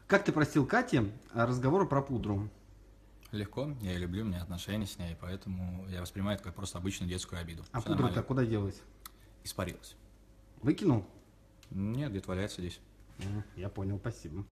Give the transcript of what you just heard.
Как ты простил Кате разговоры про пудру? Легко, я ее люблю, у меня отношения с ней, поэтому я воспринимаю это как просто обычную детскую обиду. А Все пудра-то нормально. куда делась? Испарилась. Выкинул? Нет, где-то валяется здесь. Я понял, спасибо.